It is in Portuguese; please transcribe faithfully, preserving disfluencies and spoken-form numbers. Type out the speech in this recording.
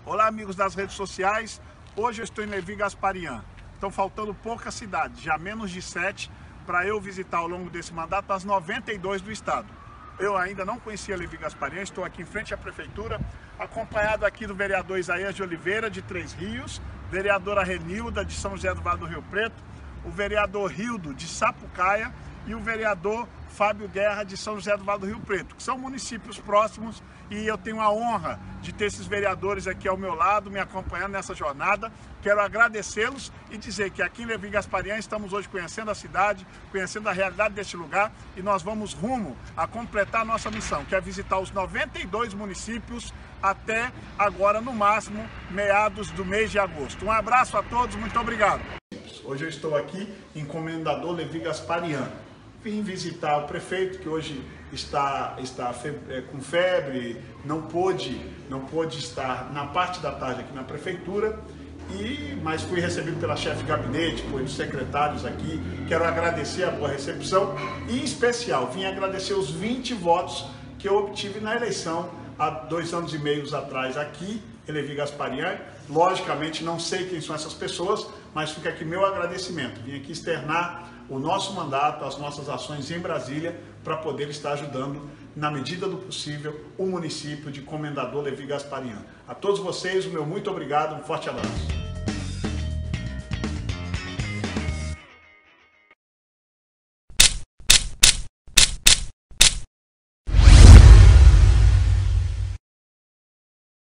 Olá, amigos das redes sociais. Hoje eu estou em Levi Gasparian. Estão faltando poucas cidades, já menos de sete, para eu visitar ao longo desse mandato as noventa e duas do estado. Eu ainda não conhecia Levi Gasparian, estou aqui em frente à prefeitura, acompanhado aqui do vereador Isaías de Oliveira, de Três Rios, vereadora Renilda, de São José do Vale do Rio Preto, o vereador Rildo, de Sapucaia, e o vereador Fábio Guerra, de São José do Vale do Rio Preto, que são municípios próximos, e eu tenho a honra de ter esses vereadores aqui ao meu lado, me acompanhando nessa jornada. Quero agradecê-los e dizer que aqui em Levi Gasparian estamos hoje conhecendo a cidade, conhecendo a realidade deste lugar, e nós vamos rumo a completar a nossa missão, que é visitar os noventa e dois municípios até agora, no máximo, meados do mês de agosto. Um abraço a todos, muito obrigado. Hoje eu estou aqui em Comendador Levi Gasparian. Vim visitar o prefeito, que hoje está, está febre, com febre, não pôde, não pôde estar na parte da tarde aqui na prefeitura, e, mas fui recebido pela chefe de gabinete, pelos secretários aqui. Quero agradecer a boa recepção e, em especial, vim agradecer os vinte votos que eu obtive na eleição há dois anos e meio atrás aqui em Levi Gasparian. Logicamente não sei quem são essas pessoas, mas fica aqui meu agradecimento. Vim aqui externar o nosso mandato, as nossas ações em Brasília, para poder estar ajudando, na medida do possível, o município de Comendador Levi Gasparian. A todos vocês, o meu muito obrigado, um forte abraço.